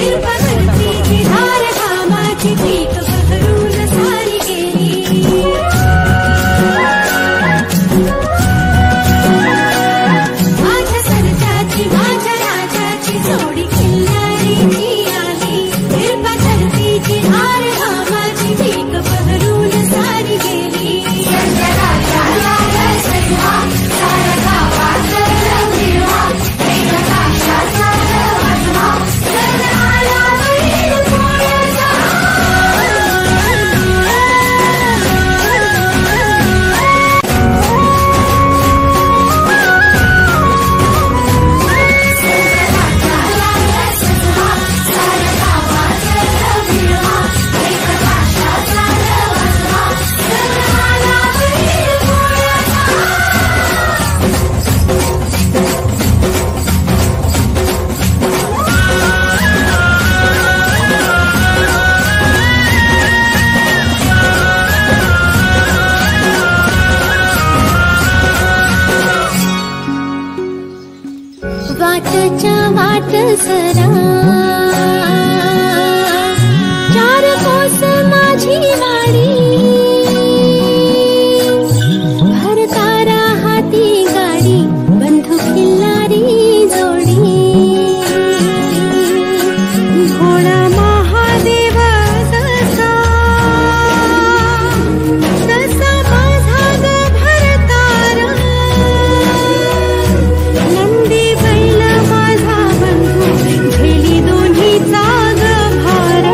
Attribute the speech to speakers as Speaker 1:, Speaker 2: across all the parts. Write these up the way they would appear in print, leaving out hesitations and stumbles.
Speaker 1: वाटच्या वाट सरा चार कोस माझी वाडी भरतारा हाती गाडी बंधू खिल्लारी जोडी भोळा महादेव ससा ससा माझा ग भरतारा नंदी बैल माझा बंधू झेली दोन्हीचा ग भारा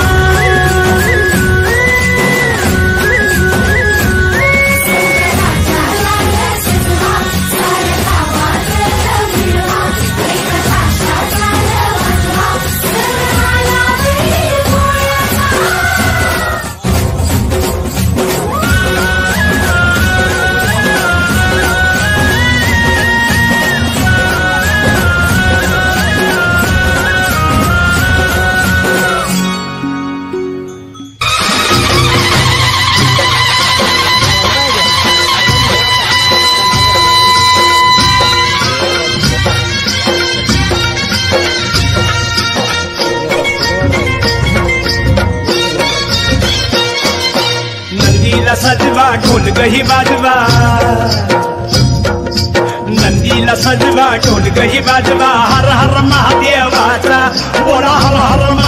Speaker 2: सजवा ढोल गही बाजवा नंदीला सजवा ढोल गही बाजवा हर हर महादेवाचा बोला हर हर